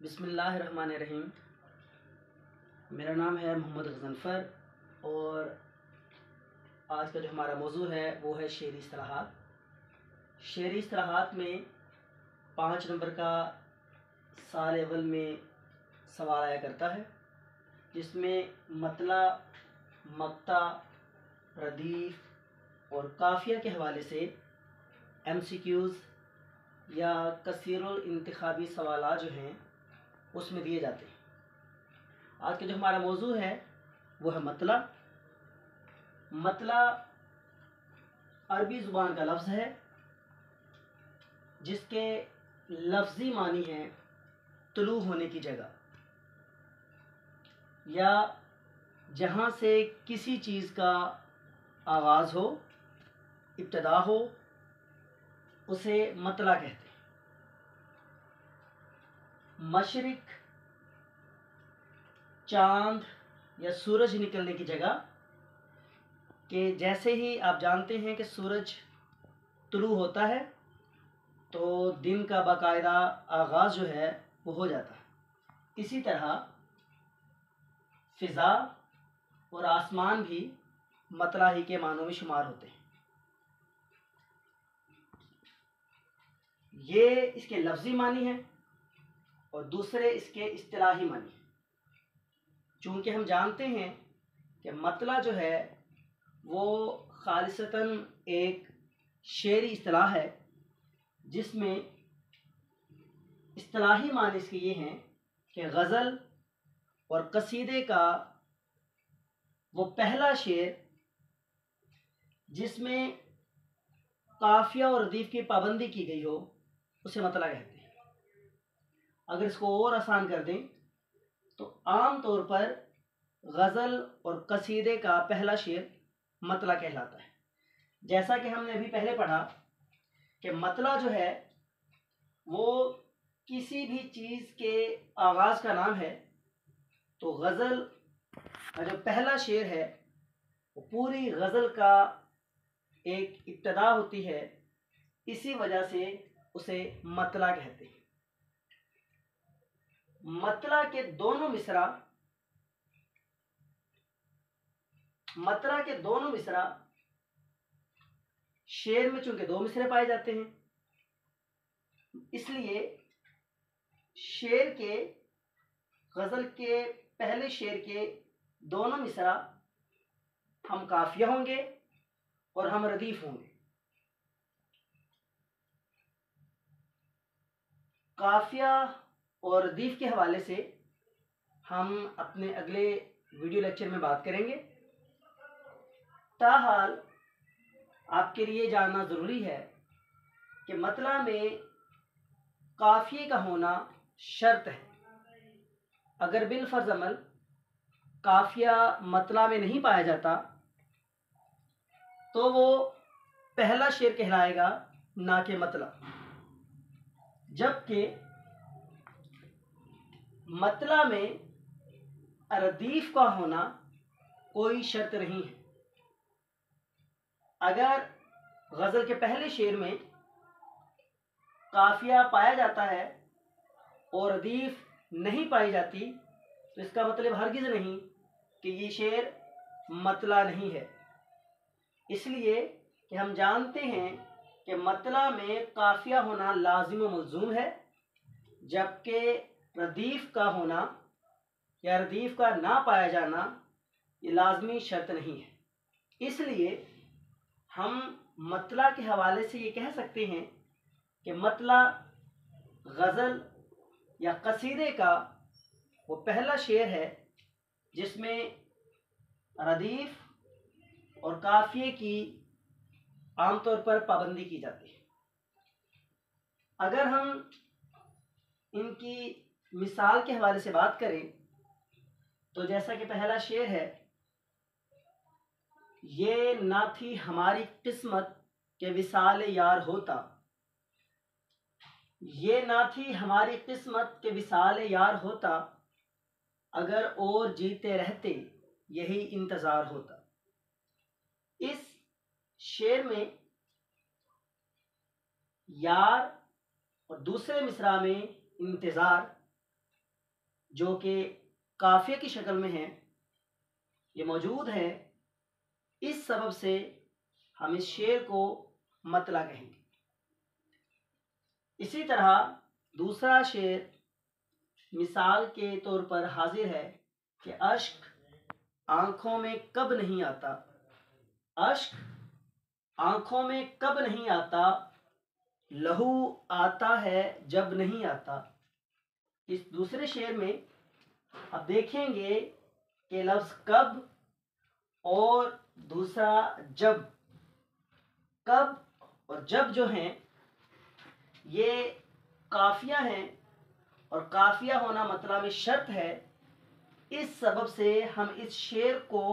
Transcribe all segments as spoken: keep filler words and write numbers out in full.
بسم اللہ الرحمن الرحیم۔ میرا نام ہے محمد غضنفر اور آج کا جو ہمارا موضوع ہے وہ ہے شعری اصطلاحات۔ شعری اصطلاحات میں پانچ نمبر کا سال اول میں سوال آیا کرتا ہے، جس میں مطلع، مقطع، ردیف اور قافیہ کے حوالے سے ایم سی کیوز یا کثیر الانتخابی سوالات جو ہیں اس میں دیے جاتے ہیں۔ آج کا جو ہمارا موضوع ہے وہ ہے مطلع۔ مطلع عربی زبان کا لفظ ہے جس کے لفظی معنی ہیں طلوع ہونے کی جگہ، یا جہاں سے کسی چیز کا آغاز ہو، ابتدا ہو، اسے مطلع کہتے ہیں۔ مشرق، چاند یا سورج نکلنے کی جگہ، کہ جیسے ہی آپ جانتے ہیں کہ سورج طلوع ہوتا ہے تو دن کا باقاعدہ آغاز جو ہے وہ ہو جاتا ہے، اسی طرح فضا اور آسمان بھی مطلع ہی کے معنوں میں شمار ہوتے ہیں۔ یہ اس کے لفظی معنی ہیں اور دوسرے اس کے اصطلاحی معنی ہیں۔ چونکہ ہم جانتے ہیں کہ مطلع جو ہے وہ خالصتاً ایک شعری اصطلاح ہے، جس میں اصطلاحی معنی اس کے یہ ہیں کہ غزل اور قصیدے کا وہ پہلا شعر جس میں قافیہ اور ردیف کی پابندی کی گئی ہو اسے مطلع کہتے ہیں۔ اگر اس کو اور آسان کر دیں تو عام طور پر غزل اور قصیدے کا پہلا شعر مطلع کہلاتا ہے۔ جیسا کہ ہم نے ابھی پہلے پڑھا کہ مطلع جو ہے وہ کسی بھی چیز کے آغاز کا نام ہے، تو غزل کا جو پہلا شعر ہے وہ پوری غزل کا ایک ابتدا ہوتی ہے، اسی وجہ سے اسے مطلع کہتے ہیں۔ مطلع کے دونوں مصرع مطلع کے دونوں مصرع شعر میں چونکہ دو مصرع پائے جاتے ہیں، اس لیے شعر کے غزل کے پہلے شعر کے دونوں مصرع ہم قافیہ ہوں گے اور ہم ردیف ہوں گے۔ قافیہ اور ردیف کے حوالے سے ہم اپنے اگلے ویڈیو لیکچر میں بات کریں گے۔ تاحال آپ کے لیے جاننا ضروری ہے کہ مطلع میں قافیے کا ہونا شرط ہے۔ اگر بالفرض عمل قافیہ مطلع میں نہیں پایا جاتا تو وہ پہلا شعر کہلائے گا، نہ کہ مطلع۔ جبکہ مطلع میں ردیف کا ہونا کوئی شرط نہیں ہے۔ اگر غزل کے پہلے شعر میں قافیہ پایا جاتا ہے اور ردیف نہیں پائی جاتی تو اس کا مطلب ہرگز نہیں کہ یہ شعر مطلع نہیں ہے، اس لیے کہ ہم جانتے ہیں کہ مطلع میں قافیہ ہونا لازم و ملزوم ہے، جبکہ ردیف کا ہونا یا ردیف کا نہ پایا جانا یہ لازمی شرط نہیں ہے۔ اس لیے ہم مطلع کے حوالے سے یہ کہہ سکتے ہیں کہ مطلع غزل یا قصیدے کا وہ پہلا شعر ہے جس میں ردیف اور قافیے کی عام طور پر پابندی کی جاتی ہے۔ اگر ہم ان کی مثال کے حوالے سے بات کریں تو جیسا کہ پہلا شعر ہے، یہ نہ تھی ہماری قسمت کہ وصال یار ہوتا، یہ نہ تھی ہماری قسمت کہ وصال یار ہوتا، اگر اور جیتے رہتے یہی انتظار ہوتا۔ اس شعر میں یار اور دوسرے مصرع میں انتظار جو کہ قافیہ کی شکل میں ہے یہ موجود ہے، اس سبب سے ہم اس شعر کو مطلع کہیں گے۔ اسی طرح دوسرا شعر مثال کے طور پر حاضر ہے کہ اشک آنکھوں میں کب نہیں آتا، اشک آنکھوں میں کب نہیں آتا، لہو آتا ہے جب نہیں آتا۔ اس دوسرے شعر میں اب دیکھیں گے کہ لفظ کب اور دوسرا جب، کب اور جب جو ہیں یہ قافیہ ہیں اور قافیہ ہونا مطلع میں شرط ہے، اس سبب سے ہم اس شعر کو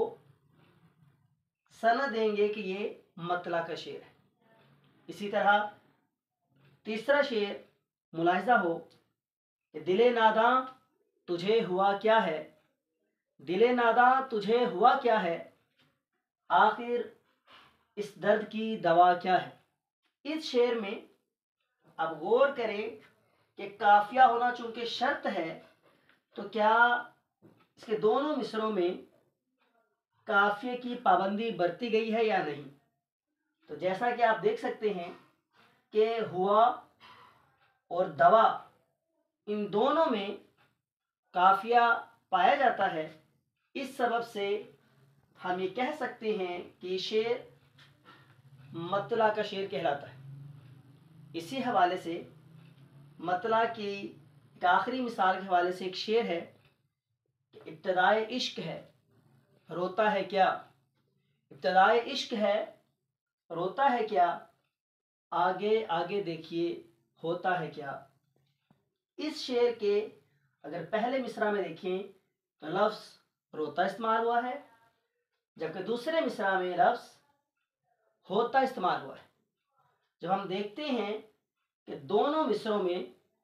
سند دیں گے کہ یہ مطلع کا شعر ہے۔ اسی طرح تیسرا شعر ملاحظہ ہو کہ دل ناداں تجھے ہوا کیا ہے، دل ناداں تجھے ہوا کیا ہے، آخر اس درد کی دوا کیا ہے۔ اس شعر میں اب غور کریں کہ قافیہ ہونا چونکہ شرط ہے تو کیا اس کے دونوں مصروں میں قافیے کی پابندی برتی گئی ہے یا نہیں۔ تو جیسا کہ آپ دیکھ سکتے ہیں کہ ہوا اور دوا ان دونوں میں قافیہ پایا جاتا ہے، اس سبب سے ہم یہ کہہ سکتے ہیں کہ یہ شعر مطلع کا شعر کہلاتا ہے۔ اسی حوالے سے مطلع کی ایک آخری مثال کے حوالے سے ایک شعر ہے کہ ابتدائے عشق ہے روتا ہے کیا، ابتدائے عشق ہے روتا ہے کیا، آگے آگے دیکھیے ہوتا ہے کیا۔ اس شعر کے اگر پہلے مصرع میں دیکھیں تو لفظ روتا استعمال ہوا ہے، جبکہ دوسرے مصرع میں لفظ ہوتا استعمال ہوا ہے۔ جب ہم دیکھتے ہیں کہ دونوں مصروں میں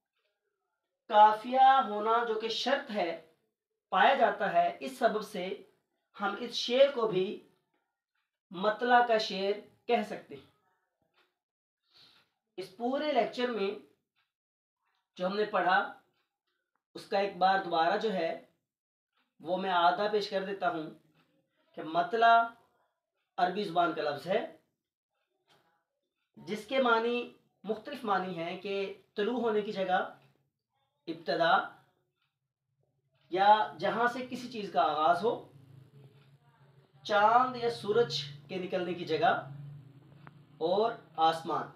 قافیہ ہونا جو کہ شرط ہے پایا جاتا ہے، اس سبب سے ہم اس شعر کو بھی مطلع کا شعر کہہ سکتے ہیں۔ اس پورے لیکچر میں جو ہم نے پڑھا اس کا ایک بار دوبارہ جو ہے وہ میں آدھا پیش کر دیتا ہوں کہ مطلع عربی زبان کا لفظ ہے جس کے معنی مختلف معنی ہیں کہ طلوع ہونے کی جگہ، ابتدا، یا جہاں سے کسی چیز کا آغاز ہو، چاند یا سورج کے نکلنے کی جگہ، اور آسمان۔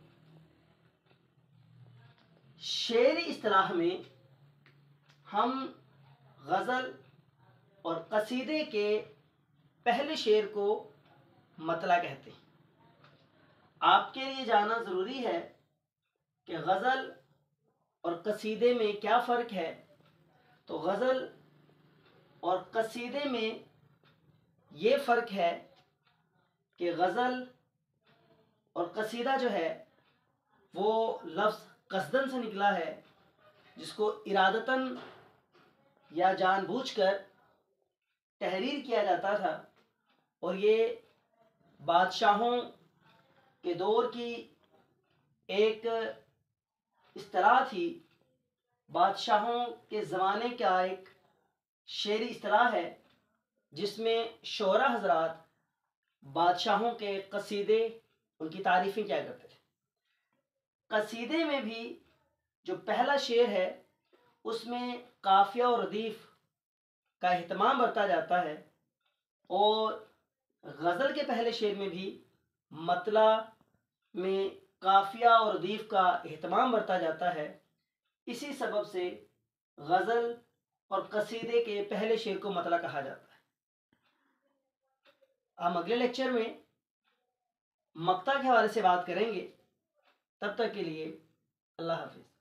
شعری اصطلاح میں ہم غزل اور قصیدے کے پہلے شعر کو مطلع کہتے ہیں۔ آپ کے لیے جاننا ضروری ہے کہ غزل اور قصیدے میں کیا فرق ہے۔ تو غزل اور قصیدے میں یہ فرق ہے کہ غزل اور قصیدہ جو ہے وہ لفظ قصدن سے نکلا ہے، جس کو ارادتاً یا جان بوجھ کر تحریر کیا جاتا تھا، اور یہ بادشاہوں کے دور کی ایک اصطلاح تھی، بادشاہوں کے زمانے کا ایک شعری اصطلاح ہے جس میں شعراء حضرات بادشاہوں کے قصیدے، ان کی تعریفیں کیا کرتے تھے۔ قصیدے میں بھی جو پہلا شعر ہے اس میں قافیہ اور ردیف کا اہتمام برتا جاتا ہے، اور غزل کے پہلے شعر میں بھی مطلع میں قافیہ اور ردیف کا اہتمام برتا جاتا ہے۔ اسی سبب سے غزل اور قصیدے کے پہلے شعر کو مطلع کہا جاتا ہے۔ ہم اگلے لیکچر میں مقطع کے حوالے سے بات کریں گے، تب تک کے لیے اللہ حافظ۔